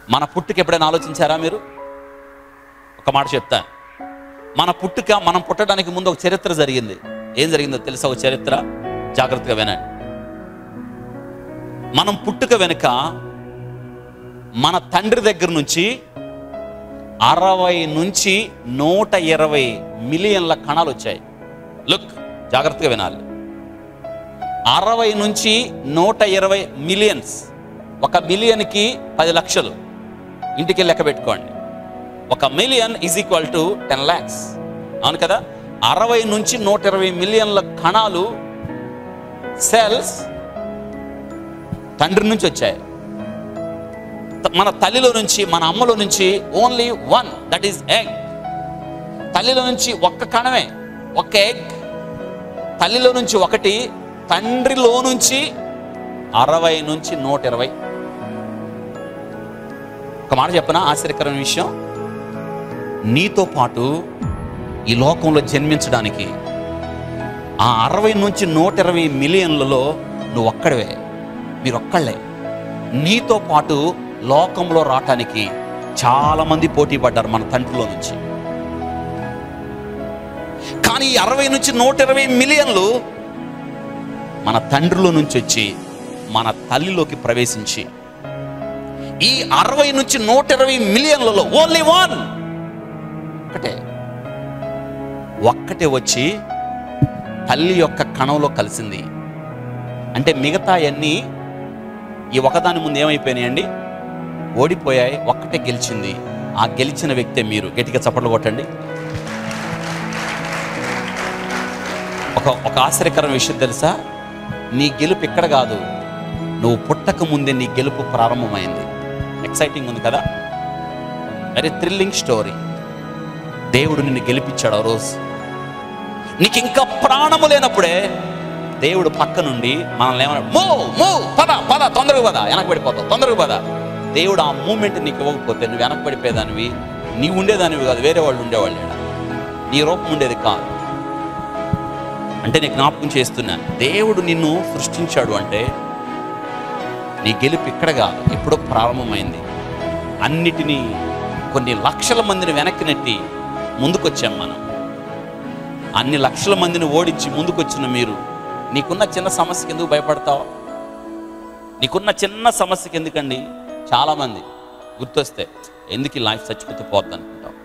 మన పుట్టుక ఎప్పుడైనా ఆలోచించారా మీరు? ఒక మాట చెప్తా. మన పుట్టుక, మనం పుట్టడానికి ముందు ఒక చరిత్ర జరిగింది. ఏం జరిగిందో తెలుసా? ఒక చరిత్ర జాగ్రత్తగా వినండి. మనం పుట్టుక వెనుక మన తండ్రి దగ్గర నుంచి 60 నుంచి 120 మిలియన్ల కణాలు వచ్చాయి. లుక్, జాగ్రత్తగా వినాలి. 60 నుంచి 120 మిలియన్స్. 1 మిలియన్కి 10 లక్షలు. ఇంటికి లెక్క పెట్టుకోండి. 1 million is equal to 10 lakhs. అవును కదా? 60 నుంచి 120 మిలియన్ల కణాలు, సెల్స్ తండ్రి నుంచి వచ్చాయి. మన తల్లిలో నుంచి, మన అమ్మలో నుంచి ఓన్లీ 1, దట్ ఈస్ ఎగ్. తల్లిలో నుంచి ఒక్క కణమే, ఒక్క ఎగ్. తల్లిలో నుంచి 1, తండ్రిలో నుంచి 60 నుంచి 120. ఒక మాట చెప్పనా? ఆశ్చర్యకరమైన విషయం. నీతో పాటు ఈ లోకంలో జన్మించడానికి ఆ 60 నుంచి 120 మిలియన్లలో నువ్వు ఒక్కడవే, మీరొక్కళ్ళే. నీతో పాటు లోకంలో రావటానికి చాలామంది పోటీ పడ్డారు మన తండ్రిలో నుంచి. కానీ ఈ 60 నుంచి 120 మిలియన్లు మన తండ్రిలో నుంచి వచ్చి మన తల్లిలోకి ప్రవేశించి, ఈ 60 నుంచి 120 మిలియన్లలో ఓన్లీ 1, ఒక్కటే వచ్చి తల్లి యొక్క కణంలో కలిసింది. అంటే మిగతా అన్నీ ఈ ఒకదాని ముందు ఏమైపోయినాయండి? ఓడిపోయాయి. ఒక్కటే గెలిచింది. ఆ గెలిచిన వ్యక్తే మీరు. గట్టిగా చప్పట్లు కొట్టండి. ఒక ఆశ్చర్యకరమైన విషయం తెలుసా? నీ గెలుపు ఇక్కడ కాదు, నువ్వు పుట్టక ముందే నీ గెలుపు ప్రారంభమైంది. ఎక్సైటింగ్ ఉంది కదా? Very thrilling story. దేవుడు నిన్ను గెలిపించాడు. ఆ రోజు నీకు ఇంకా ప్రాణము లేనప్పుడే దేవుడు పక్క నుండి మనల్ని ఏమన్నాడు? పద పద, తొందరగా పద, వెనక్కి పడిపోతావు, తొందరగా పద. దేవుడు ఆ మూమెంట్ నీకు ఇవ్వకపోతే నువ్వు వెనక్కి పడిపోయేదానివి. నీవు ఉండేదానివి కాదు, వేరే వాళ్ళు ఉండేవాళ్ళు. నీ రూపం ఉండేది కాదు. అంటే నీకు జ్ఞాపకం చేస్తున్నా, దేవుడు నిన్ను సృష్టించాడు అంటే నీ గెలుపు ఇక్కడ కాదు, ఎప్పుడో ప్రారంభమైంది. అన్నిటినీ, కొన్ని లక్షల మందిని వెనక్కి నెట్టి ముందుకొచ్చాం మనం. అన్ని లక్షల మందిని ఓడించి ముందుకొచ్చిన మీరు, నీకున్న చిన్న సమస్యకి ఎందుకు భయపడతావు? నీకున్న చిన్న సమస్యకి ఎందుకండి? చాలామంది గుర్తొస్తే ఎందుకు ఈ లైఫ్ చచ్చిపోతే పోద్ది అనుకుంటావు.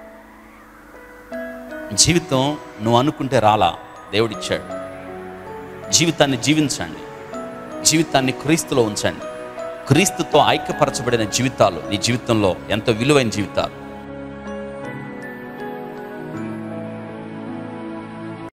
జీవితం నువ్వు అనుకుంటే రాలా, దేవుడిచ్చాడు. జీవితాన్ని జీవించండి. జీవితాన్ని క్రీస్తులో ఉంచండి. క్రీస్తుతో ఐక్యపరచబడిన జీవితాలు నీ జీవితంలో ఎంతో విలువైన జీవితాలు.